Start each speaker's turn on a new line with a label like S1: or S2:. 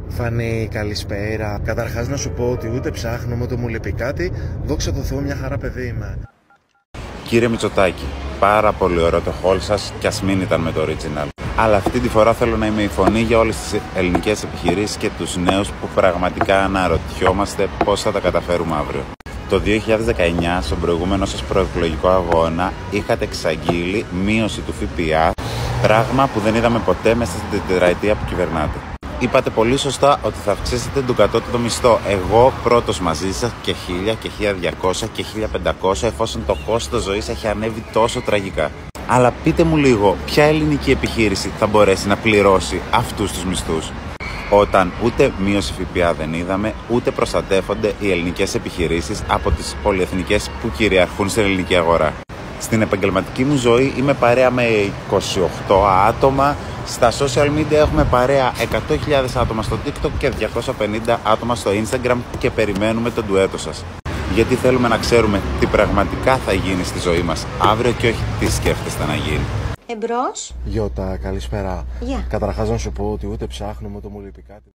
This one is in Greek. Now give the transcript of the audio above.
S1: Φανή, καλησπέρα. Καταρχάς να σου πω ότι ούτε ψάχνω ούτε μου λείπει κάτι. Δόξα τω Θεώ, μια χαρά παιδί είμαι.
S2: Κύριε Μητσοτάκη, πάρα πολύ ωραίο το haul σας κι ας μην ήταν με το original. Αλλά αυτή τη φορά θέλω να είμαι η φωνή για όλες τις ελληνικές επιχειρήσεις και τους νέους που πραγματικά αναρωτιόμαστε πώς θα τα καταφέρουμε αύριο. Το 2019, στον προηγούμενο σας προεκλογικό αγώνα, είχατε εξαγγείλει μείωση του ΦΠΑ, πράγμα που δεν είδαμε ποτέ μέσα στην τετραετία που κυβερνάτε. Είπατε πολύ σωστά ότι θα αυξήσετε τον κατώτατο μισθό. Εγώ πρώτος μαζί σας και 1000 και 1200 και 1500 εφόσον το κόστος ζωής έχει ανέβει τόσο τραγικά. Αλλά πείτε μου λίγο, ποια ελληνική επιχείρηση θα μπορέσει να πληρώσει αυτούς τους μισθούς, όταν ούτε μείωση ΦΠΑ δεν είδαμε, ούτε προστατεύονται οι ελληνικές επιχειρήσεις από τις πολυεθνικές που κυριαρχούν στην ελληνική αγορά. Στην επαγγελματική μου ζωή είμαι παρέα με 28 άτομα, στα social media έχουμε παρέα 100.000 άτομα στο TikTok και 250 άτομα στο Instagram και περιμένουμε τον ντουέτο σας. Γιατί θέλουμε να ξέρουμε τι πραγματικά θα γίνει στη ζωή μας αύριο και όχι τι σκέφτεστε να γίνει.
S3: Εμπρός.
S1: Γιώτα, καλησπέρα.
S3: Γεια.
S1: Καταρχάς να σου πω ότι ούτε ψάχνω ούτε μου λείπει κάτι.